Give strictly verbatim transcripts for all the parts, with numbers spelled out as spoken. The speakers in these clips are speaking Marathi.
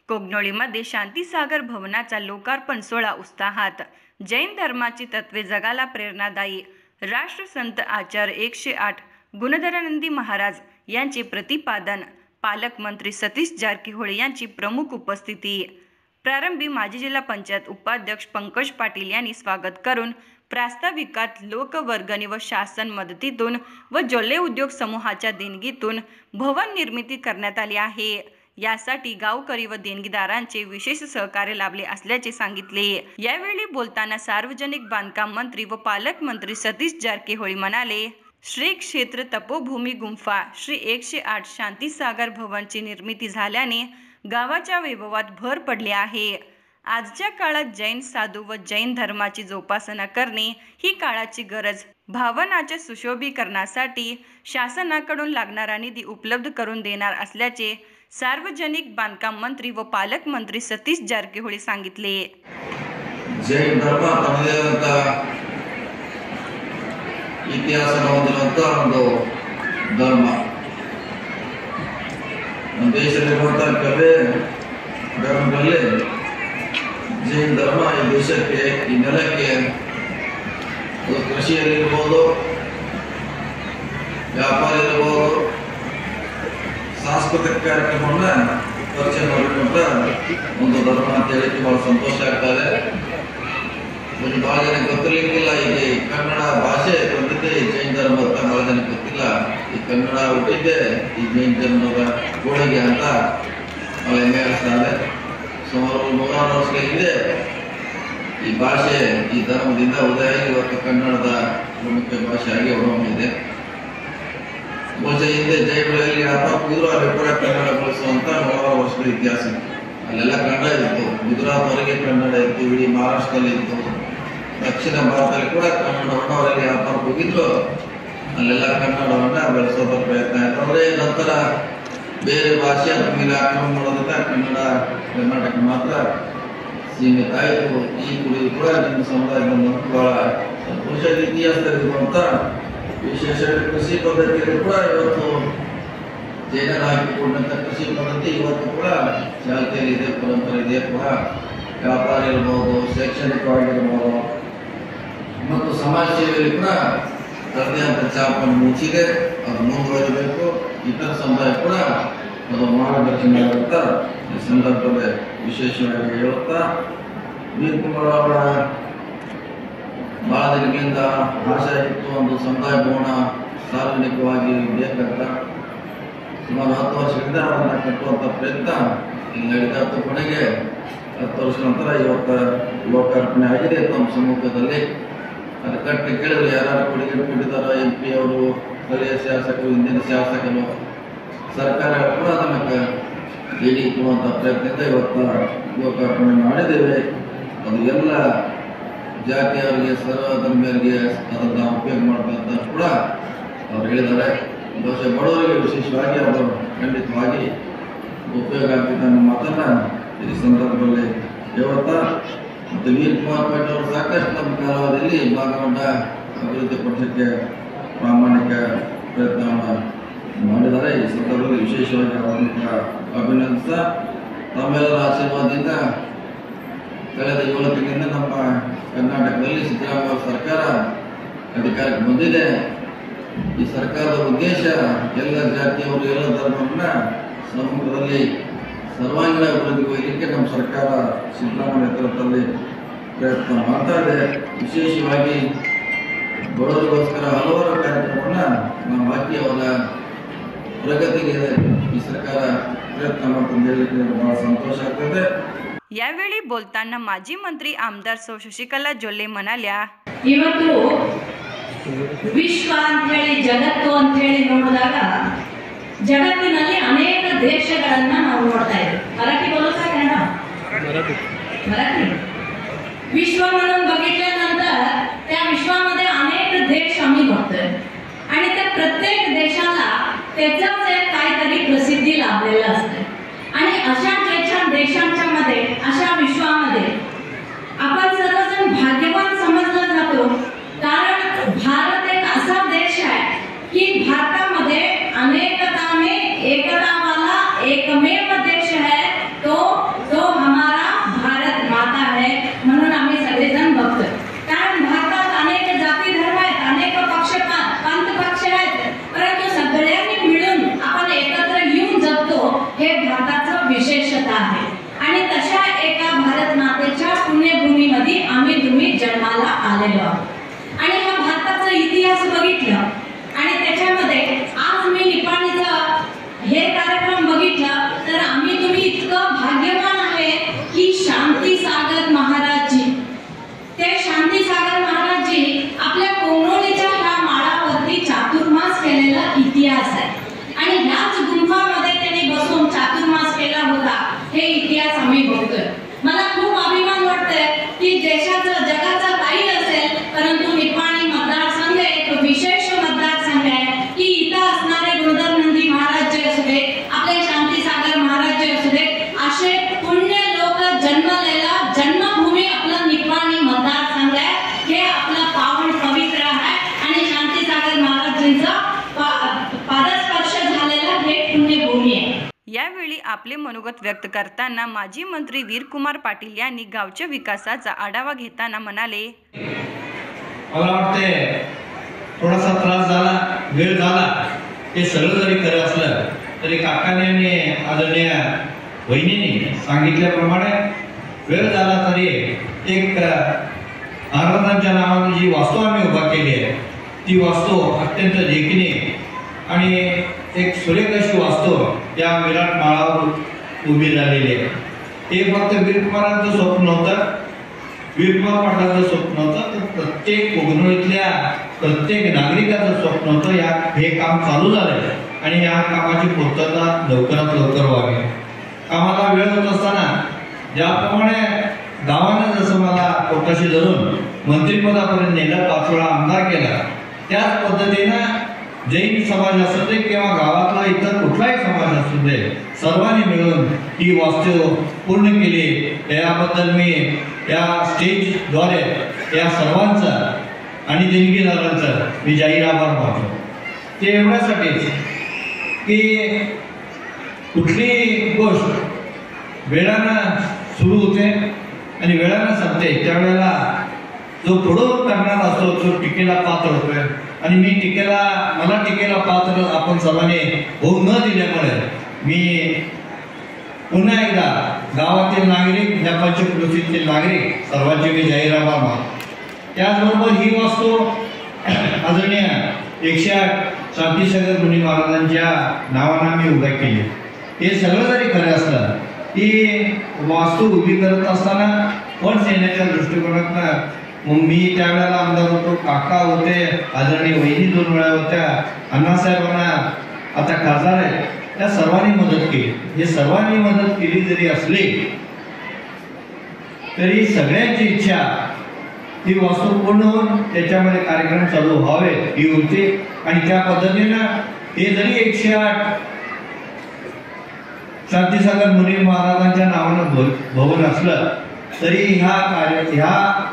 कोगनोळीमध्ये शांतीसागर भवनाचा लोकार्पण सोहळा उत्साहात. जैन धर्माची तत्वे जगाला प्रेरणादायी. राष्ट्रसंत आचार्य एकशे आठ गुणधरानंदी महाराज यांचे प्रतिपादन. पालकमंत्री सतीश जारकीहोळी यांची प्रमुख उपस्थिती. प्रारंभी माजी जिल्हा पंचायत उपाध्यक्ष पंकज पाटील यांनी स्वागत करून प्रास्ताविकात लोकवर्गणी व शासन मदतीतून व जोल्ले उद्योग समूहाच्या देणगीतून भवन निर्मिती करण्यात आली आहे. यासाठी गावकरी व देणगीदारांचे विशेष सहकार्य लाभले असल्याचे सांगितले. यावेळी बोलताना सार्वजनिक बांधकाम मंत्री व पालकमंत्री सतीश जारकीहोळी म्हणाले, श्री क्षेत्र तपोभूमी गुंफा श्री एकशे आठ शांतीसागर भवनची निर्मिती झाल्याने गावाच्या वैभवात भर पडली आहे. आजच्या काळात जैन साधू व जैन धर्माची जोपासना करणे ही काळाची गरज. भवनाच्या सुशोभीकरणासाठी शासनाकडून लागणारा निधी उपलब्ध करून देणार असल्याचे सार्वजनिक बांधकाम मंत्री व पालकमंत्री सतीश जारकीहोळी सांगितले. जैन धर्म ತಮ್ಮದೇದಂತ ಇತಿಹಾಸವನ್ನು ಹೊಂದಿರುವಂತ ಒಂದು ಧರ್ಮ. ನಮ್ಮ ದೇಶದಲ್ಲಿರುವಂತಹ ಕೆಲವೇ ಧರ್ಮಗಳಲ್ಲಿ ಜೈನ ಧರ್ಮ ಈ ದೇಶಕ್ಕೆ, ಈ ನೆಲಕ್ಕೆ ಅದು ಕೃಷಿಯಲ್ಲಿರ್ಬೋದು, ವ್ಯಾಪಾರ ಇರಬಹುದು, ಸಾಂಸ್ಕೃತಿಕ ಕಾರ್ಯಕ್ರಮವನ್ನ ಪರಿಚಯ ಮಾಡಿಕೊಂಡ ಒಂದು ಧರ್ಮ ಅಂತ ಹೇಳಿಕ್ಕೆ ಬಹಳ ಸಂತೋಷ ಆಗ್ತದೆ. ಒಂದು ಬಹಳ ಜನ ಗೊತ್ತಿರ್ಲಿಕ್ಕಿಲ್ಲ, ಈಗ ಕನ್ನಡ ಭಾಷೆ ಬಂದಿದ್ದೆ ಈ ಜೈನ ಧರ್ಮ ಅಂತ ಬಹಳ ಜನ ಗೊತ್ತಿಲ್ಲ. ಈ ಕನ್ನಡ ಹುಟ್ಟಿದ್ದೆ ಈ ಜೈನ ಧರ್ಮದ ಗೋಡೆಗೆ ಅಂತ ಬಹಳ ಹೆಮ್ಮೆ ಅನಿಸ್ತದೆ. ಸುಮಾರು ನೂರಾರು ವರ್ಷಗಳ ಹಿಂದೆ ಈ ಭಾಷೆ ಈ ಧರ್ಮದಿಂದ ಉದಯ ಇವತ್ತು ಕನ್ನಡದ ಪ್ರಮುಖ ಭಾಷೆಯಾಗಿ ಹೊರಹೊಮ್ಮಿದೆ. ಬಹುಶಃ ಹಿಂದೆ ಜೈಗಳಲ್ಲಿ ಅಥವಾ ಪೂರ್ವ ಅಭಿಪ್ರಾಯ ಕನ್ನಡ ಬಳಸುವಂತ ನೂರಾರು ವರ್ಷಗಳ ಇತಿಹಾಸ. ಅಲ್ಲೆಲ್ಲ ಕನ್ನಡ ಇತ್ತು, ಗುಜರಾತ್ ವರೆಗೆ ಕನ್ನಡ ಇತ್ತು, ಇಡೀ ಮಹಾರಾಷ್ಟ್ರದಲ್ಲಿ ಇತ್ತು, ದಕ್ಷಿಣ ಭಾರತದಲ್ಲಿ ಕೂಡ ಕನ್ನಡವನ್ನು ಅವರಿಗೆ ವ್ಯಾಪಾರ ಹೋಗಿದ್ರು. ಅಲ್ಲೆಲ್ಲ ಕನ್ನಡವನ್ನ ಬೆಳೆಸೋದ ಪ್ರಯತ್ನ ಆಯ್ತು. ಆದರೆ ನಂತರ ಬೇರೆ ಭಾಷೆ ಅದ್ರ ಮೇಲೆ ಆಕ್ರಮಣ ಮಾಡೋದ್ರಿಂದ ಕನ್ನಡ ಕರ್ನಾಟಕ ಮಾತ್ರ ಸೀಮಿತ ಆಯಿತು. ಈ ಕುರಿತು ಕೂಡ ನಿಮ್ಮ ಸಮುದಾಯದ ಬಹಳ ಸಂತೋಷದ ಇತಿಹಾಸದಲ್ಲಿರುವಂತ ವಿಶೇಷ ಕೃಷಿ ಪದ್ಧತಿಯಲ್ಲಿ ಕೂಡ ಇವತ್ತು ಜೈನರು ಹಾಕಿಕೊಂಡಂತ ಕೃಷಿ ಪದ್ಧತಿ ಇವತ್ತು ಕೂಡ ಚಾಲ್ತಿಯಲ್ಲಿದೆ, ಪರಂಪರೆ ಇದೆ. ಕೂಡ ವ್ಯಾಪಾರ ಇರ್ಬೋದು, ಶೈಕ್ಷಣಿಕವಾಗಿರ್ಬೋದು ಮತ್ತು ಸಮಾಜ ಸೇವೆಯಲ್ಲಿ ಕೂಡ ತನ್ನದೇ ಅಂತ ಚಾಪನ್ನು ಮುಚ್ಚಿದೆ. ಅದು ಮುಂದುವರಿಬೇಕು. ಇತರ ಸಮುದಾಯ ಕೂಡ ಅದು ಮಾರ್ಗದರ್ಶನ ಆಗುತ್ತಾ ಈ ಸಂದರ್ಭದಲ್ಲಿ ವಿಶೇಷವಾಗಿ ಹೇಳುತ್ತಾ, ವೀರ್ ಕುಮಾರ್ ಅವರ ಬಹಳ ದಿನಗಳಿಂದ ಆಶಯ ಇತ್ತು ಒಂದು ಸಮುದಾಯ ಭವನ ಸಾರ್ವಜನಿಕವಾಗಿ ಬೇಕಂತ. ಸುಮಾರು ಹತ್ತು ವರ್ಷಗಳಿಂದ ಅದನ್ನು ಕಟ್ಟುವಂಥ ಪ್ರಯತ್ನ ಇಲ್ಲಿ ನಡೀತಾ. ಕೊನೆಗೆ ಹತ್ತು ವರ್ಷ ನಂತರ ಇವತ್ತು ಲೋಕಾರ್ಪಣೆ ಆಗಿದೆ ತಮ್ಮ ಸಮ್ಮುಖದಲ್ಲಿ. ಅದು ಕಟ್ಟಿ ಕೇಳಿದ್ರೆ ಯಾರು ಕೊಡುಗೆ ಕೊಟ್ಟಿದ್ದಾರೋ, ಎಂ ಪಿ ಅವರು, ಸ್ಥಳೀಯ ಶಾಸಕರು, ಹಿಂದಿನ ಶಾಸಕರು, ಸರ್ಕಾರ ಕೂಡ ಅದಕ್ಕೆ ಏಡಿ ಕೊಡುವಂಥ ಪ್ರಯತ್ನದಿಂದ ಇವತ್ತು ಲೋಕಾರ್ಪಣೆ ಮಾಡಿದ್ದೇವೆ. ಅದು ಎಲ್ಲ ಜಾತಿಯವರಿಗೆ, ಸರ್ವ ಧರ್ಮೀಯರಿಗೆ ಅದನ್ನು ಉಪಯೋಗ ಮಾಡಬೇಕಂತ ಕೂಡ ಅವ್ರು ಹೇಳಿದ್ದಾರೆ. ಬಹುಶಃ ಬಡವರಿಗೆ ವಿಶೇಷವಾಗಿ ಅದು ಖಂಡಿತವಾಗಿ ಉಪಯೋಗ ಆಗ್ತಿದ್ದ ಅನ್ನೋ ಮಾತನ್ನ ಈ ಸಂದರ್ಭದಲ್ಲಿ ಹೇಳುತ್ತಾ, ಮತ್ತು ವೀರ್ ಕುಮಾರ್ ಪಾಟೀಲ್ ಅವರು ಸಾಕಷ್ಟು ನಮ್ಮ ಕಾಲಾವಧಿಯಲ್ಲಿ ಭಾಗವನ್ನ ಅಭಿವೃದ್ಧಿ ಪಡಿಸೋಕ್ಕೆ ಪ್ರಾಮಾಣಿಕ ಪ್ರಯತ್ನವನ್ನು ಮಾಡಿದ್ದಾರೆ. ಈ ಸಂದರ್ಭದಲ್ಲಿ ವಿಶೇಷವಾಗಿ ಅವರನ್ನು ಅಭಿನಂದಿಸ್ತಾ, ತಮ್ಮೆಲ್ಲರ ಆಶೀರ್ವಾದದಿಂದ ಕಳೆದ ಏಳು ತಿಂಗಳಿಂದ ನಮ್ಮ ಕರ್ನಾಟಕದಲ್ಲಿ ಸಿದ್ದರಾಮಯ್ಯ ಸರ್ಕಾರ ಅಧಿಕಾರಕ್ಕೆ ಬಂದಿದೆ. ಈ ಸರ್ಕಾರದ ಉದ್ದೇಶ ಎಲ್ಲ ಜಾತಿಯವರು, ಎಲ್ಲ ಧರ್ಮವನ್ನ ಸಮುದ್ರದಲ್ಲಿ ಸರ್ವಾಂಗೀಣ ಅಭಿವೃದ್ಧಿ ಒಯ್ಯಲಿಕ್ಕೆ ನಮ್ಮ ಸರ್ಕಾರ ಸಿದ್ದರಾಮಯ್ಯ ನೇತೃತ್ವದಲ್ಲಿ ಪ್ರಯತ್ನ ಮಾಡ್ತಾ ಇದೆ. ವಿಶೇಷವಾಗಿ ಬಡವರಿಗೋಸ್ಕರ ಹಲವಾರು ಕಾರ್ಯಕ್ರಮವನ್ನ ನಾವು ಹಾಕಿ ಅವರ ಪ್ರಗತಿಗೆ ಈ ಸರ್ಕಾರ ಪ್ರಯತ್ನ ಮಾಡ್ತಂತ ಹೇಳಲಿಕ್ಕೆ ಬಹಳ ಸಂತೋಷ ಆಗ್ತದೆ. यावेळी बोलताना माजी मंत्री आमदार सौ शशिकला जोल्ले म्हणाल्या, ಇವತ್ತು ವಿಶ್ವ ಅಂತ ಹೇಳಿ, ಜಗತ್ತು ಅಂತ ಹೇಳಿ ನೋಡಿದಾಗ जगತ್ತಿನಲ್ಲಿ अनेक देशಗಳನ್ನ ನಾವು ನೋಡ್ತಾ ಇದ್ದೀವಿ. मराठी बोलता कन्नड मराठी विश्वामध्ये बघितल्यानंतर त्या विश्वामध्ये अनेक देश आम्ही बघतोय आणि त्या प्रत्येक देशाला त्याचाच एक काहीतरी प्रसिद्धी लाभलेलं असते. आणि अशा देशांच्या मध्ये, अशा विश्वामध्ये आपण सर्वजण भाग्यवान समजलं जातो. कारण भारत एक असा देश आहे की भारतामध्ये अनेकता में एकता वाला एकमेव देश है. तो आलेलो आहोत. आणि हा भारताचा इतिहास बघितलं आणि त्याच्यामध्ये आज मी निपाणीचा हे कार्यक्रम बघितला तर आम्ही तुम्ही इतकं भाग्यवान आहे की शांतीसागर महाराजजी, ते शांतीसागर महाराजजी आपल्या कोंगणोळीच्या ह्या माळावरती चातुर्मास केलेला इतिहास आहे आणि ह्याच गुंफामध्ये त्यांनी बसून चातुर्मास केला होता. हे इतिहास आम्ही बघतोय. मला खूप अभिमान वाटतोय की देशाचा जगाचा काही असेल परंतु निपाणी मतदारसंघ एक विशेष मतदारसंघ आहे की इथं असणारे गुरुधर नंदी महाराज जे असू दे, आपले शांतीसागर महाराज जे असू दे, असे पुण्य लोक जन्मलेला जन्मभूमी आपला निपाणी मतदारसंघ आहे. हे आपलं पावन पवित्र आहे आणि शांतीसागर महाराजांचा पादस्पर्श झालेला हे पुण्यभूमी आहे. यावेळी आपले मनोगत व्यक्त करताना माजी मंत्री वीरकुमार पाटील यांनी गावच्या विकासाचा आढावा घेताना म्हणाले, मला वाटते थोडासा त्रास झाला, वेळ झाला, ते सगळं जरी खरं असलं तरी काकाने आणि आदरणीय वहिनीने सांगितल्याप्रमाणे वेळ झाला तरी एक महाराजांच्या नावाने जी वास्तू आम्ही उभा केली आहे ती वास्तू अत्यंत देखीने आणि एक सुरेख अशी वास्तू या विराट माळावर उभी झालेली आहे. हे फक्त वीरकुमारांचं स्वप्न नव्हतं, वीरकुमार पाटलांचं स्वप्न होतं, तर प्रत्येक कोगनोळीतल्या प्रत्येक नागरिकाचं स्वप्न होतं. या हे काम चालू झालंय आणि या कामाची पूर्तता लवकरात लवकर व्हावी. कामाला वेळ होत असताना ज्याप्रमाणे गावानं जसं मला पोटाशी धरून मंत्रिपदापर्यंत नेलं, पाच वेळा आमदार केला, त्याच पद्धतीनं जैन समाज असू दे किंवा गावातला इतर कुठलाही समाज असू दे, सर्वांनी मिळून ही वास्तू पूर्ण केली. याबद्दल मी या स्टेजद्वारे या सर्वांचा आणि देणगीदारांचा मी जाहीर आभार मानतो. ते एवढ्यासाठीच की कुठलीही गोष्ट वेळानं सुरू होते आणि वेळानं संपते, त्यावेळेला जो पुढं करणार असतो तो टीकेला पात्र होतोय. आणि मी टीकेला मला टीकेला पात्र आपण सर्वांनी होऊ न दिल्यामुळे मी पुन्हा एकदा गावातील नागरिक, या पंचक्रोशीतील नागरिक सर्वांचे मी जाहीर आभार मानतो. त्याचबरोबर ही वास्तू आदरणीय एकशे आठ शांतीसागर मुनी महाराजांच्या नावानं मी उभा केली. हे सगळं जरी खरं असलं ती वास्तू उभी करत असताना फंड्स येण्याच्या दृष्टिकोनातनं मग मी त्यावेळेला आमदार होतो, काका होते, आदरणीय वहिनी दोन वेळा होत्या, अण्णासाहेबांना आता खासदार आहे, त्या सर्वांनी मदत केली. हे सर्वांनी मदत केली जरी असली तरी सगळ्यांची इच्छा ही वास्तू पूर्ण होऊन त्याच्यामध्ये कार्यक्रम चालू व्हावे ही होती. आणि त्या पद्धतीनं हे जरी एकशे आठ शांतीसागर मुनी महाराजांच्या नावानं भवन असलं तरी ह्या कार्य ह्या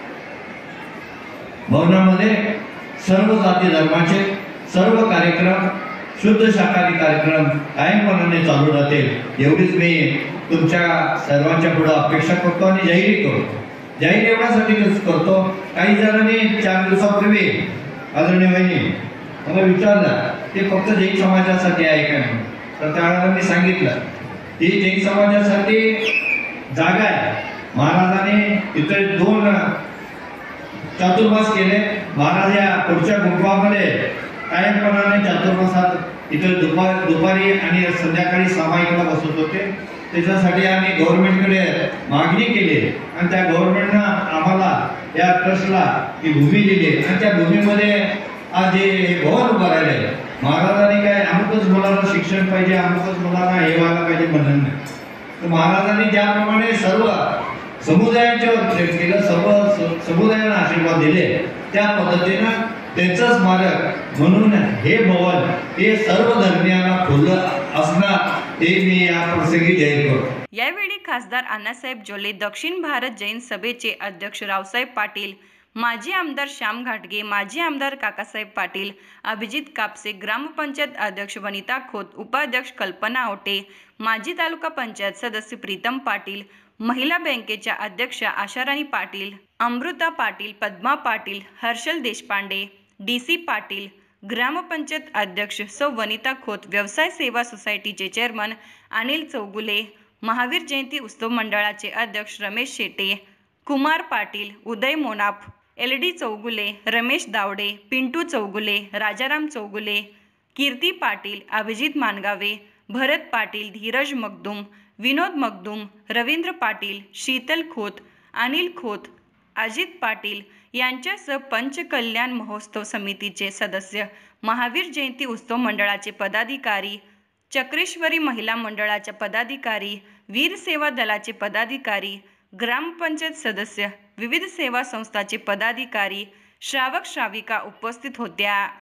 भवनामध्ये सर्व जाती धर्माचे सर्व कार्यक्रम, शुद्ध शाकाहारी कार्यक्रम कायमपणाने चालू राहतील एवढीच मी तुमच्या सर्वांच्या पुढे अपेक्षा करतो आणि जाहीर करतो. जाहीर एवढ्यासाठीच करतो. काही जणांनी चार दिवसापूर्वी आदरणीय वहिनी मला विचारलं ते फक्त जैन समाजासाठी आहे का नाही, तर त्यावेळेला मी सांगितलं ही जैन समाजासाठी जागा आहे. महाराजांनी इथे दोन चातुर्मास केले. महाराज या पुढच्या गुंफामध्ये कायमपणाने चातुर्मासात इथे दुपार दुपारी आणि संध्याकाळी सामायिकला बसत होते. त्याच्यासाठी आम्ही गव्हर्नमेंटकडे मागणी केली आणि त्या गव्हर्नमेंटनं आम्हाला या ट्रस्टला ही भूमी दिली आणि त्या भूमीमध्ये आज जे भवन उभं राहिले. महाराजांनी काय अमुकच मुलांना शिक्षण पाहिजे, अमुकच मुलांना हे व्हायला पाहिजे म्हणून नाही, तर महाराजांनी ज्याप्रमाणे सर्व समुदायाच्यावर प्रेम केलं, सर्व समुदायांना आशीर्वाद दिले, त्या पद्धतीनं त्यांचं स्मारक म्हणून हे भवन हे सर्व धर्मियांना खुलं असणार हे मी या प्रसंगी जाहीर करतो. यावेळी खासदार अण्णासाहेब जोले, दक्षिण भारत जैन सभेचे अध्यक्ष रावसाहेब पाटील, माजी आमदार श्याम घाटगे, माजी आमदार काकासाहेब पाटील, अभिजित कापसे, ग्रामपंचायत अध्यक्ष वनिता खोत, उपाध्यक्ष कल्पना ओटे, माजी तालुका पंचायत सदस्य प्रीतम पाटील, महिला बँकेच्या अध्यक्षा आशाराणी पाटील, अमृता पाटील, पद्मा पाटील, हर्षल देशपांडे, डी सी पाटील, ग्रामपंचायत अध्यक्ष सौ वनिता खोत, व्यवसाय सेवा सोसायटीचे चेअरमन अनिल चौगुले, महावीर जयंती उत्सव मंडळाचे अध्यक्ष रमेश शेटे, कुमार पाटील, उदय मोनाफ, एल डी चौगुले, रमेश दावडे, पिंटू चौगुले, राजाराम चौगुले, कीर्ती पाटील, अभिजित मानगावे, भरत पाटील, धीरज मगदूम, विनोद मगदूम, रवींद्र पाटील, शीतल खोत, अनिल खोत, अजित पाटील यांच्यासह पंचकल्याण महोत्सव समितीचे सदस्य, महावीर जयंती उत्सव मंडळाचे पदाधिकारी, चक्रेश्वरी महिला मंडळाच्या पदाधिकारी, वीर सेवा दलाचे पदाधिकारी, ग्रामपंचायत सदस्य, विविध सेवा संस्थाचे पदाधिकारी, श्रावक श्राविका उपस्थित होत्या.